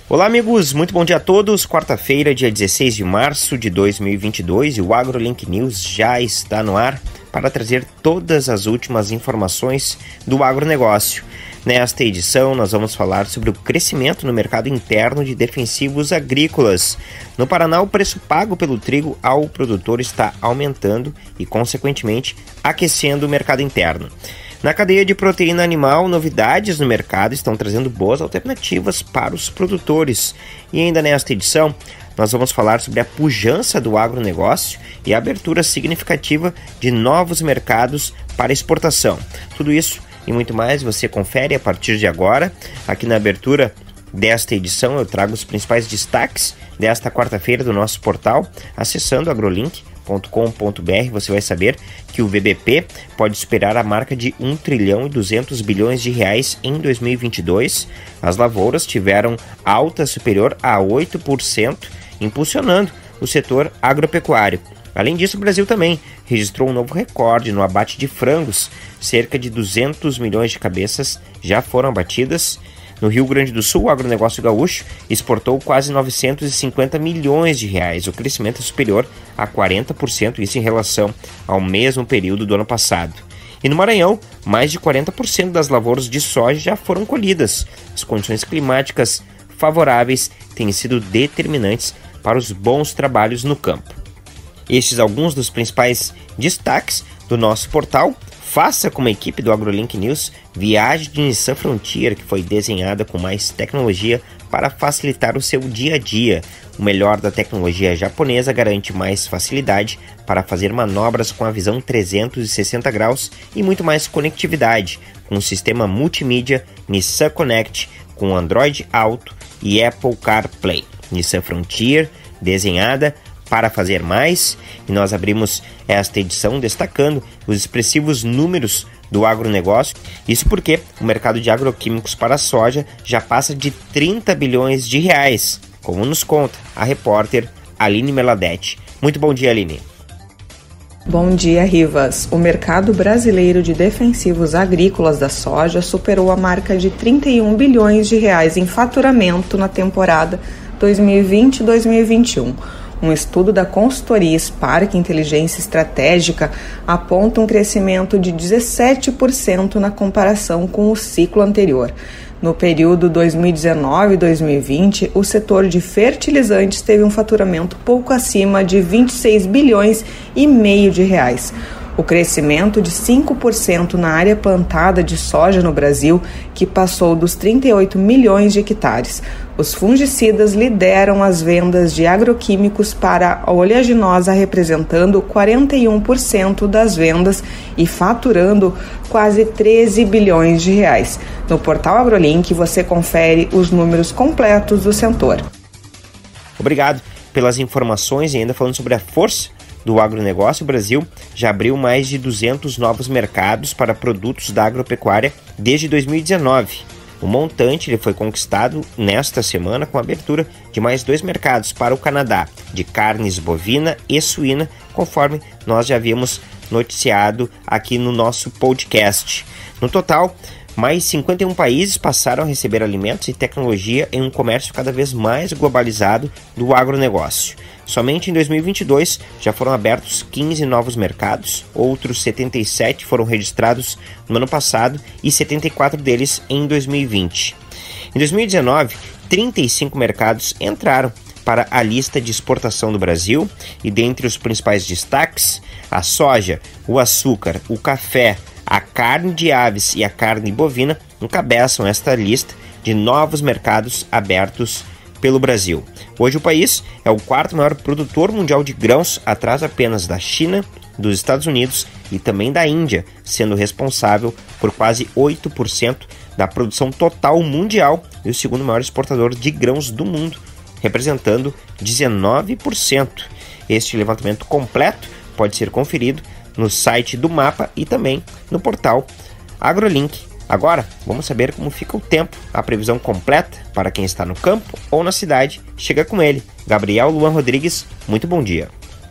Olá amigos, muito bom dia a todos. Quarta-feira, dia 16 de março de 2022 e o AgroLink News já está no ar para trazer todas as últimas informações do agronegócio. Nesta edição nós vamos falar sobre o crescimento no mercado interno de defensivos agrícolas. No Paraná, o preço pago pelo trigo ao produtor está aumentando e, consequentemente, aquecendo o mercado interno. Na cadeia de proteína animal, novidades no mercado estão trazendo boas alternativas para os produtores. E ainda nesta edição, nós vamos falar sobre a pujança do agronegócio e a abertura significativa de novos mercados para exportação. Tudo isso e muito mais você confere a partir de agora. Aqui na abertura desta edição eu trago os principais destaques desta quarta-feira do nosso portal. Acessando agrolink.com.br, você vai saber que o VBP pode superar a marca de 1 trilhão e 200 bilhões de reais em 2022. As lavouras tiveram alta superior a 8%, impulsionando o setor agropecuário. Além disso, o Brasil também registrou um novo recorde no abate de frangos. Cerca de 200 milhões de cabeças já foram abatidas. No Rio Grande do Sul, o agronegócio gaúcho exportou quase 950 milhões de reais. O crescimento é superior a 40%, isso em relação ao mesmo período do ano passado. E no Maranhão, mais de 40% das lavouras de soja já foram colhidas. As condições climáticas favoráveis têm sido determinantes para os bons trabalhos no campo. Estes alguns dos principais destaques do nosso portal. Faça como a equipe do AgroLink News viagem de Nissan Frontier, que foi desenhada com mais tecnologia para facilitar o seu dia a dia. O melhor da tecnologia japonesa garante mais facilidade para fazer manobras com a visão 360 graus e muito mais conectividade, com o sistema multimídia Nissan Connect com Android Auto e Apple CarPlay. Nissan Frontier, desenhada para fazer mais, e nós abrimos esta edição destacando os expressivos números do agronegócio. Isso porque o mercado de agroquímicos para a soja já passa de 30 bilhões de reais, como nos conta a repórter Aline Meladete. Muito bom dia, Aline. Bom dia, Rivas. O mercado brasileiro de defensivos agrícolas da soja superou a marca de 31 bilhões de reais em faturamento na temporada 2020-2021. Um estudo da consultoria Spark Inteligência Estratégica aponta um crescimento de 17% na comparação com o ciclo anterior. No período 2019-2020, o setor de fertilizantes teve um faturamento pouco acima de 26 bilhões e meio de reais. O crescimento de 5% na área plantada de soja no Brasil, que passou dos 38 milhões de hectares. Os fungicidas lideram as vendas de agroquímicos para a oleaginosa, representando 41% das vendas e faturando quase 13 bilhões de reais. No portal AgroLink você confere os números completos do setor. Obrigado pelas informações e ainda falando sobre a força do agronegócio. O Brasil já abriu mais de 200 novos mercados para produtos da agropecuária desde 2019. O montante ele foi conquistado nesta semana com a abertura de mais 2 mercados para o Canadá, de carnes bovina e suína, conforme nós já havíamos noticiado aqui no nosso podcast. No total, mais 51 países passaram a receber alimentos e tecnologia em um comércio cada vez mais globalizado do agronegócio. Somente em 2022 já foram abertos 15 novos mercados, outros 77 foram registrados no ano passado e 74 deles em 2020. Em 2019, 35 mercados entraram para a lista de exportação do Brasil e dentre os principais destaques, a soja, o açúcar, o café, a carne de aves e a carne bovina encabeçam esta lista de novos mercados abertos pelo Brasil. Hoje o país é o 4º maior produtor mundial de grãos, atrás apenas da China, dos Estados Unidos e também da Índia, sendo responsável por quase 8% da produção total mundial e o 2º maior exportador de grãos do mundo, representando 19%. Este levantamento completo pode ser conferido no site do Mapa e também no portal AgroLink. Agora, vamos saber como fica o tempo. A previsão completa para quem está no campo ou na cidade chega com ele. Gabriel Luan Rodrigues, muito bom dia.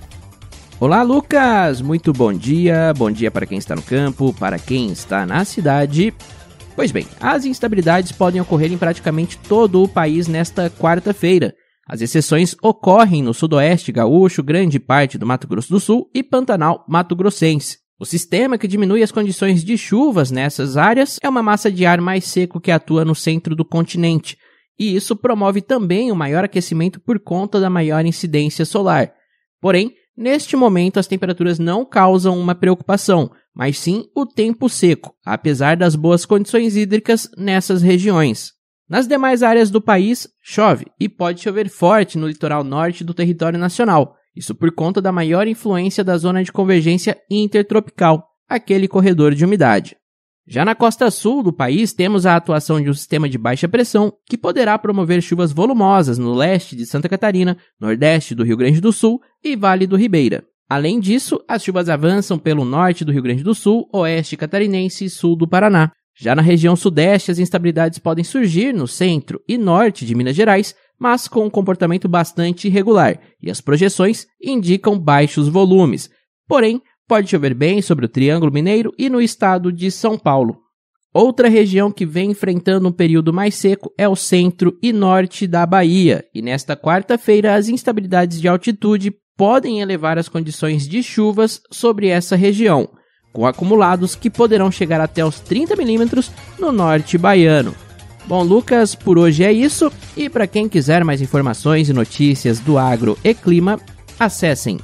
Olá, Lucas! Muito bom dia. Bom dia para quem está no campo, para quem está na cidade. Pois bem, as instabilidades podem ocorrer em praticamente todo o país nesta quarta-feira. As exceções ocorrem no sudoeste gaúcho, grande parte do Mato Grosso do Sul e Pantanal mato-grossense. O sistema que diminui as condições de chuvas nessas áreas é uma massa de ar mais seco que atua no centro do continente, e isso promove também um maior aquecimento por conta da maior incidência solar. Porém, neste momento as temperaturas não causam uma preocupação, mas sim o tempo seco, apesar das boas condições hídricas nessas regiões. Nas demais áreas do país, chove e pode chover forte no litoral norte do território nacional, isso por conta da maior influência da zona de convergência intertropical, aquele corredor de umidade. Já na costa sul do país, temos a atuação de um sistema de baixa pressão que poderá promover chuvas volumosas no leste de Santa Catarina, nordeste do Rio Grande do Sul e Vale do Ribeira. Além disso, as chuvas avançam pelo norte do Rio Grande do Sul, oeste catarinense e sul do Paraná. Já na região sudeste, as instabilidades podem surgir no centro e norte de Minas Gerais, mas com um comportamento bastante irregular, e as projeções indicam baixos volumes. Porém, pode chover bem sobre o Triângulo Mineiro e no estado de São Paulo. Outra região que vem enfrentando um período mais seco é o centro e norte da Bahia, e nesta quarta-feira as instabilidades de altitude podem elevar as condições de chuvas sobre essa região, com acumulados que poderão chegar até os 30 milímetros no norte baiano. Bom, Lucas, por hoje é isso, e para quem quiser mais informações e notícias do agro e clima, acessem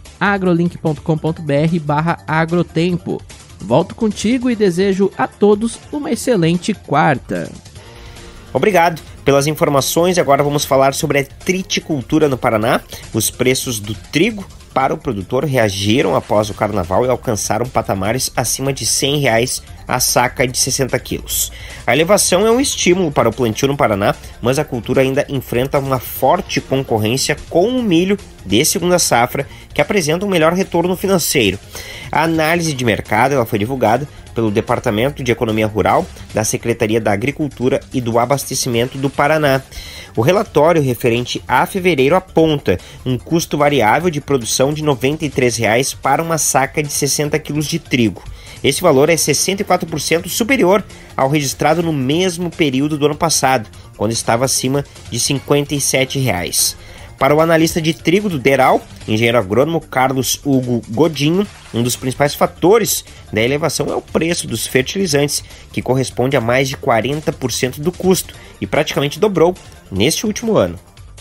agrolink.com.br/agrotempo. Volto contigo e desejo a todos uma excelente quarta. Obrigado pelas informações. Agora vamos falar sobre a triticultura no Paraná. Os preços do trigo para o produtor reagiram após o carnaval e alcançaram patamares acima de R$ 100 a saca de 60 quilos. A elevação é um estímulo para o plantio no Paraná, mas a cultura ainda enfrenta uma forte concorrência com o milho de segunda safra, que apresenta um melhor retorno financeiro. A análise de mercado ela foi divulgada pelo Departamento de Economia Rural da Secretaria da Agricultura e do Abastecimento do Paraná. O relatório referente a fevereiro aponta um custo variável de produção de R$ 93 para uma saca de 60 quilos de trigo. Esse valor é 64% superior ao registrado no mesmo período do ano passado, quando estava acima de R$ 57. Para o analista de trigo do DERAL, engenheiro agrônomo Carlos Hugo Godinho, um dos principais fatores da elevação é o preço dos fertilizantes, que corresponde a mais de 40% do custo e praticamente dobrou neste último ano.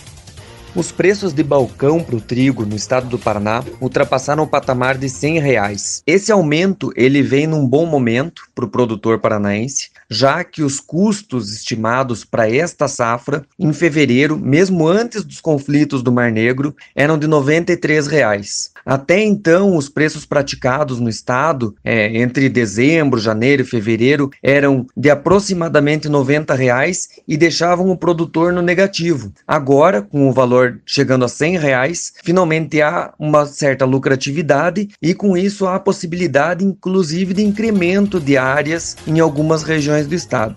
Os preços de balcão para o trigo no estado do Paraná ultrapassaram o patamar de R$ 100. Esse aumento ele vem num bom momento para o produtor paranaense, já que os custos estimados para esta safra, em fevereiro, mesmo antes dos conflitos do Mar Negro, eram de R$ 93. Até então, os preços praticados no estado, entre dezembro, janeiro e fevereiro, eram de aproximadamente R$ 90 e deixavam o produtor no negativo. Agora, com o valor chegando a R$ 100, finalmente há uma certa lucratividade e com isso há a possibilidade, inclusive, de incremento de áreas em algumas regiões do estado.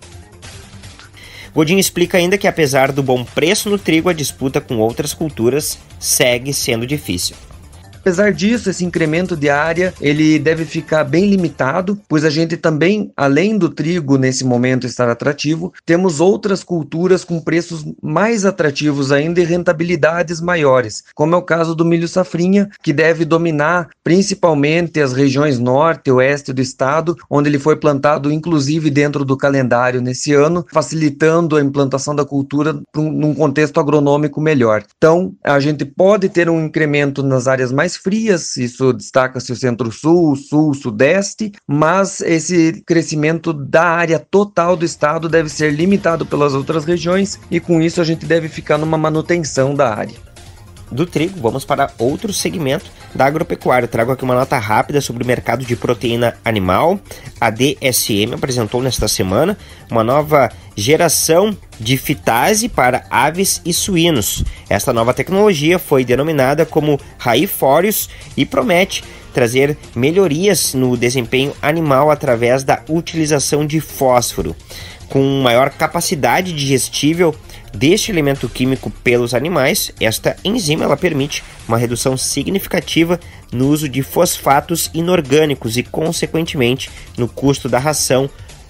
Godinho explica ainda que, apesar do bom preço no trigo, a disputa com outras culturas segue sendo difícil. Apesar disso, esse incremento de área ele deve ficar bem limitado, pois a gente também, além do trigo nesse momento estar atrativo, temos outras culturas com preços mais atrativos ainda e rentabilidades maiores, como é o caso do milho safrinha, que deve dominar principalmente as regiões norte e oeste do estado, onde ele foi plantado inclusive dentro do calendário nesse ano, facilitando a implantação da cultura num contexto agronômico melhor. Então, a gente pode ter um incremento nas áreas mais frias, isso destaca-se o centro-sul, sul, sudeste, mas esse crescimento da área total do estado deve ser limitado pelas outras regiões e com isso a gente deve ficar numa manutenção da área. Do trigo, vamos para outro segmento da agropecuária. Trago aqui uma nota rápida sobre o mercado de proteína animal. A DSM apresentou nesta semana uma nova geração de fitase para aves e suínos. Esta nova tecnologia foi denominada como Raifórios e promete trazer melhorias no desempenho animal através da utilização de fósforo. Com maior capacidade digestível deste elemento químico pelos animais, esta enzima ela permite uma redução significativa no uso de fosfatos inorgânicos e, consequentemente, no custo da ração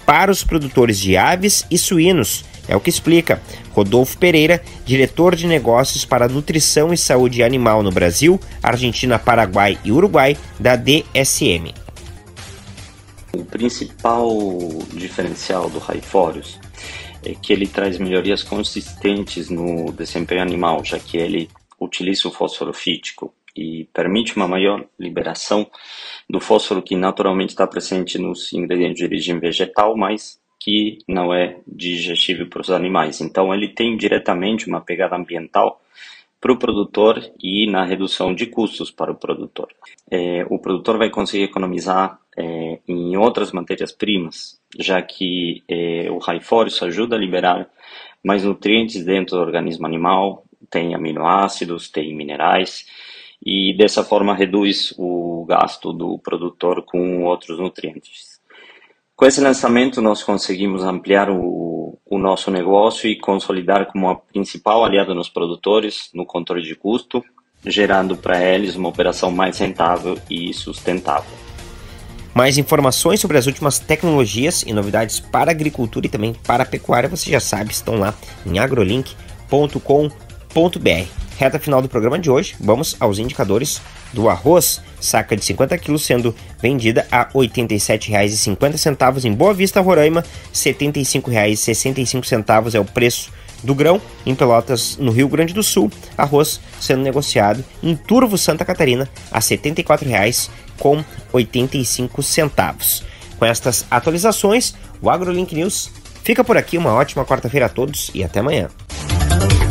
para os produtores de aves e suínos. É o que explica Rodolfo Pereira, diretor de negócios para nutrição e saúde animal no Brasil, Argentina, Paraguai e Uruguai, da DSM. O principal diferencial do Raifórios é que ele traz melhorias consistentes no desempenho animal, já que ele utiliza o fósforo fítico e permite uma maior liberação do fósforo que naturalmente está presente nos ingredientes de origem vegetal, mas que não é digestível para os animais. Então ele tem diretamente uma pegada ambiental para o produtor e na redução de custos para o produtor. O produtor vai conseguir economizar em outras matérias-primas, já que o Raifórios ajuda a liberar mais nutrientes dentro do organismo animal, tem aminoácidos, tem minerais, e dessa forma reduz o gasto do produtor com outros nutrientes. Com esse lançamento, nós conseguimos ampliar o nosso negócio e consolidar como a principal aliada nos produtores no controle de custo, gerando para eles uma operação mais rentável e sustentável. Mais informações sobre as últimas tecnologias e novidades para a agricultura e também para a pecuária, você já sabe, estão lá em agrolink.com.br. Reta final do programa de hoje, vamos aos indicadores do arroz. Saca de 50 quilos sendo vendida a R$ 87,50 em Boa Vista, Roraima. R$ 75,65 é o preço do grão. Em Pelotas, no Rio Grande do Sul, arroz sendo negociado em Turvo, Santa Catarina, a R$ 74,85. Com estas atualizações, o AgroLink News fica por aqui. Uma ótima quarta-feira a todos e até amanhã.